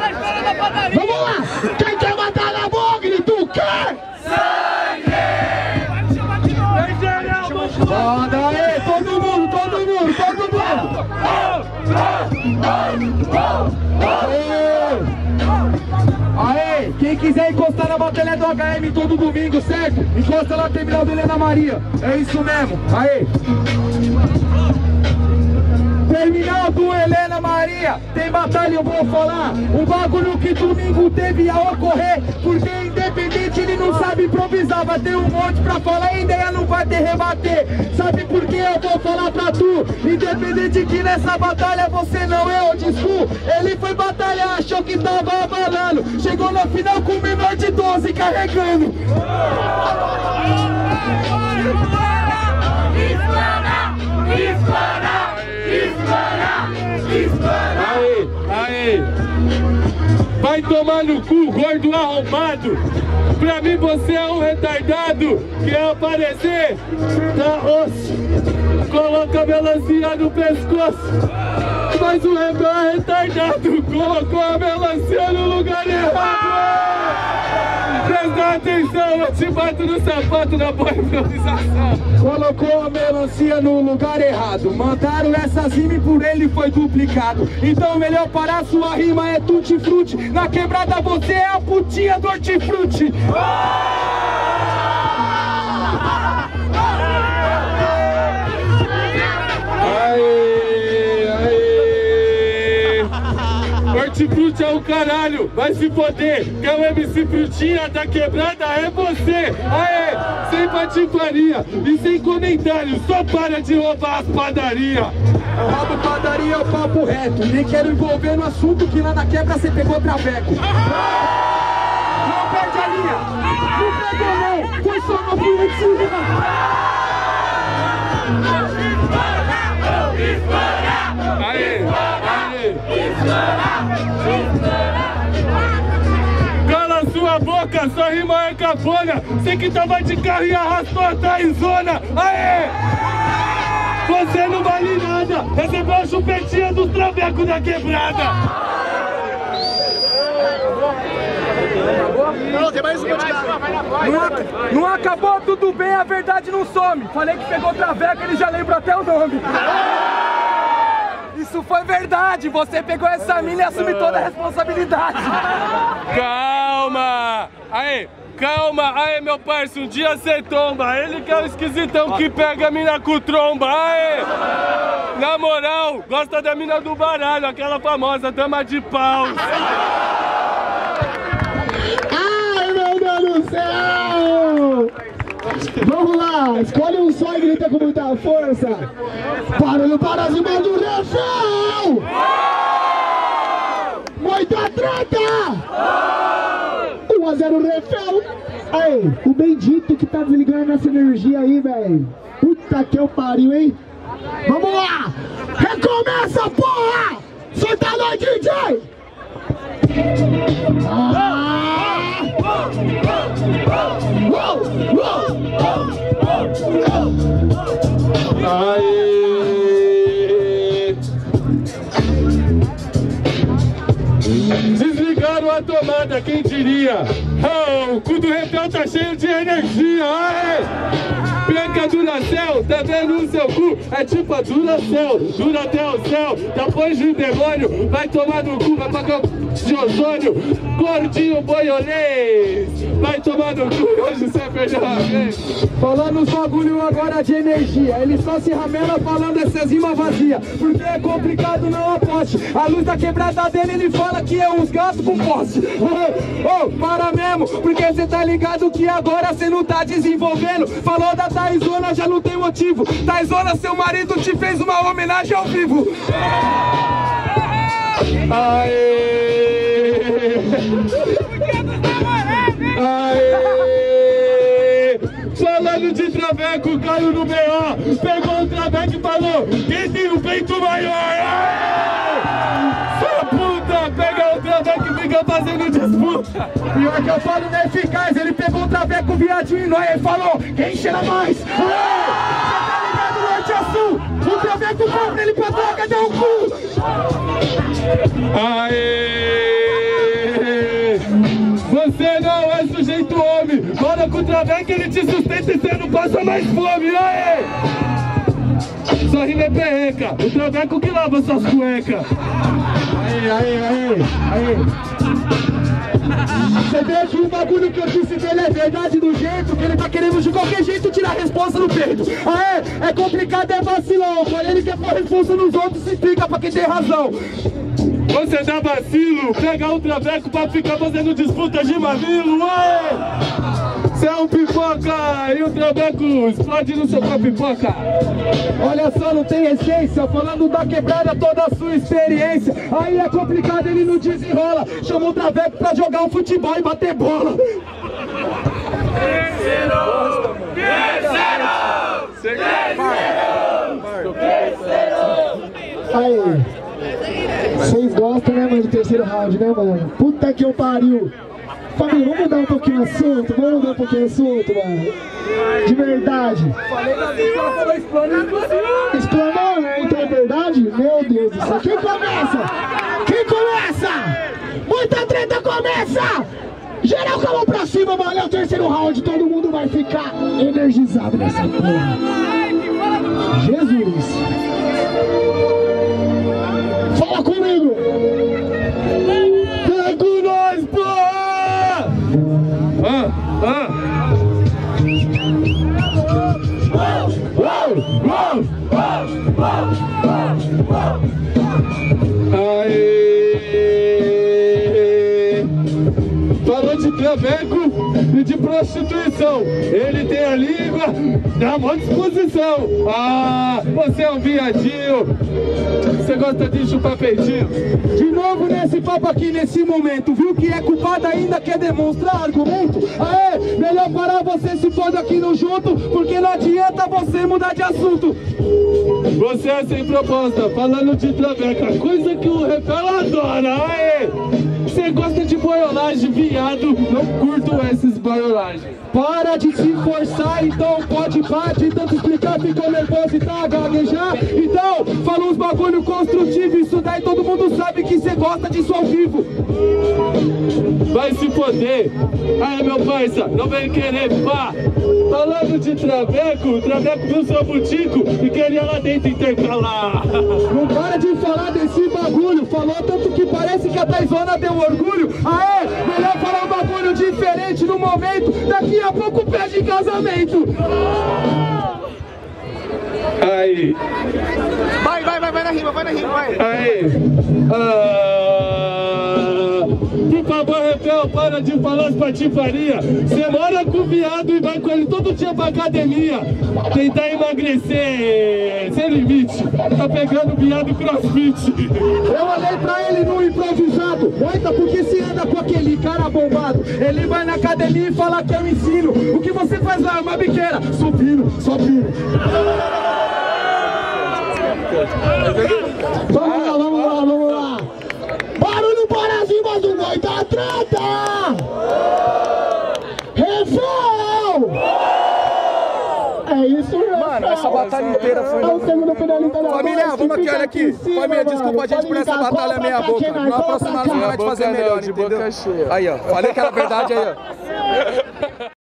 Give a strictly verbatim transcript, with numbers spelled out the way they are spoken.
Vamos lá! Quem quer matar na boca, grita o quê? Roda aí, todo mundo, todo mundo, todo mundo! Aê, quem quiser encostar na batalha do H M todo domingo, certo? Encosta lá no terminal do Helena Maria, é isso mesmo, aê! Terminal do Helena Maria, tem batalha, eu vou falar. Um bagulho que domingo teve a ocorrer, porque independente ele não sabe improvisar. Vai ter um monte pra falar e ideia não vai ter rebater. Sabe por que eu vou falar pra tu? Independente que nessa batalha você não é old school. Ele foi batalhar, achou que tava abalando. Chegou no final com menor de doze carregando. Aê, aê. Vai tomar no cu, gordo arrombado. Pra mim você é um retardado. Quer aparecer? Tá osso. Coloca a melancia no pescoço. Mas o rebel é retardado. Colocou a melancia no lugar errado. Presta atenção, eu te bato no sapato na boa improvisação. Colocou a melancia no lugar errado. Mandaram essa rima e por ele foi duplicado. Então melhor parar, sua rima é tutti-frutti. Na quebrada você é a putinha do hortifruti. Hortifruti é o caralho, vai se foder. Que é o M C Frutinha da quebrada é você. Aê, sem patifaria e sem comentário. Só para de roubar as padarias. Eu roubo padaria, é o papo reto. Nem quero envolver no assunto que lá na quebra você pegou traveco. Não perde a linha, não pegou não, foi só uma piadinha. Aê, aê. Cala sua boca, sua rima é cafona. Você que tava de carro e arrastou a Taizona. Aê! Você não vale nada. Recebeu a chupetinha dos travecos da quebrada. Não, tem mais uma de cá. Não, não acabou tudo bem, a verdade não some. Falei que pegou traveco, ele já lembra até o nome. Isso foi verdade, você pegou essa mina e assumiu toda a responsabilidade. Calma! Aí, calma! Aí, meu parceiro, um dia cê tomba. Ele que é o esquisitão que pega a mina com tromba. Aí! Na moral, gosta da mina do baralho, aquela famosa dama de pau. Ai, meu Deus do céu! Vamos lá, escolhe um só e grita com muita força. Barulho para cima do refrão! Muita treta! um a zero refrão! Aí, o bendito que tá desligando essa energia aí, velho. Puta que eu pariu, hein? Vamos lá! Recomeça, porra! Solta no D J! Ah! Aê! Desligaram a tomada, quem diria? Oh, o cu do rebel tá cheio de energia. Aê! Branca Duracell, tá vendo o seu cu? É tipo a Duracell, dura até o céu. Depois do demônio, vai tomar no cu, vai pagar de ozônio. Gordinho boiolês, vai tomar no cu, hoje você perdeu a vez. Falando os bagulho agora de energia, ele só se ramela falando essas rimas vazias. Porque é complicado, não aposte. A luz da quebrada dele, ele fala que é uns gatos com poste. Oh, oh, para mesmo, porque cê tá ligado que agora cê não tá desenvolvendo. Falou da Taizona, já não tem motivo. Taizona, seu marido te fez uma homenagem ao vivo. Aê! Aê! Falando de traveco, caiu no B O. Pegou o traveco e falou: quem tem o peito maior? Aê! Sua puta, pega o traveco e fica fazendo disputa. Pior que eu falo não é eficaz, ele pegou o traveco, viadinho e nós, ele falou: quem cheira mais? Aê! Cê tá ligado, norte a sul? O traveco compra ele pra droga, dá um cu. Aê! com o Traveco, ele te sustenta e você não passa mais fome, aê! Sua rima é perreca, o Traveco que lava suas cuecas. Aê, aê, aê, aê. Você vê que o bagulho que eu disse dele é verdade do jeito que ele tá querendo de qualquer jeito tirar a responsa no peito. Aê, é complicado, é vacilão. Quando ele quer pôr responsa nos outros, se explica pra quem tem razão. Você dá vacilo, pega o Traveco pra ficar fazendo disputa de mamilo, aê! Você é um pipoca e o Traveco explode no seu próprio pipoca. Olha só, não tem essência, falando da quebrada toda a sua experiência. Aí é complicado, ele não desenrola. Chama o Traveco pra jogar um futebol e bater bola. Terceiro! Terceiro! Terceiro! Aí, vocês gostam, né, mano, do terceiro round, né, mano? Puta que eu pariu! Família, vamos mudar um pouquinho o assunto, vamos mudar um pouquinho o assunto, mano. De verdade. Falei na vida, ela falou explana, inclusive. Explanou, né? Então é verdade? Meu Deus do céu. Quem começa? Quem começa? Muita treta começa! Geral com a mão pra cima, mano. É o terceiro round, todo mundo vai ficar energizado nessa porra. Jesus! Fala comigo! Vem com nós, porra! Ah, ah! Aê! Falou de Traveco e de prostituição. Ele tem a língua na maior disposição. Ah, você é um viadinho. Você gosta de chupar peitinho? De novo nesse papo aqui, nesse momento. Viu que é culpado ainda, quer demonstrar argumento? Aê, melhor parar, você se foda aqui no junto, porque não adianta você mudar de assunto. Você é sem proposta, falando de Traveco, coisa que o Repel adora. Aê! Você gosta de boiolagem, viado, não curto essas boiolagens. Para de se forçar, então pode parar de tanto explicar, ficou nervoso e tá a gaguejar. Então, fala uns bagulho construtivo, isso daí todo mundo sabe que você gosta disso ao vivo. Vai se foder. Aí, meu parça, não vem querer pá. Falando de Traveco, o Traveco viu seu butico e queria lá dentro intercalar. Não para de falar desse bagulho, falou tanto que parece que a Taizona deu orgulho. Aê, melhor falar um bagulho diferente no momento, daqui a pouco pede casamento. Aí. Vai, vai, vai, vai na rima, vai na rima, vai. Aí. Ah, por favor, Repel, para de falar as patifarias. Você mora com o viado e vai com ele todo dia pra academia. Tentar emagrecer sem limite. Tá pegando viado crossfit. Eu olhei pra ele no improvisado. Oita, porque se anda com aquele cara bombado. Ele vai na academia e fala que eu ensino. O que você faz lá é uma biqueira. Subindo, subindo. Vamos lá, vamos lá, vamos lá! Barulho para cima do boi da treta! Refel! É isso, Refel! Mano, essa batalha inteira foi... É o segundo finalista da Família, noite, vamos aqui, fica olha aqui. cima, Família, mano. desculpa a gente por essa Pode batalha ligar, meia cola pra boca. cá, Na cola próxima pra nós cá. vai fazer melhor, entendeu? Aí, ó, falei que era verdade aí, ó.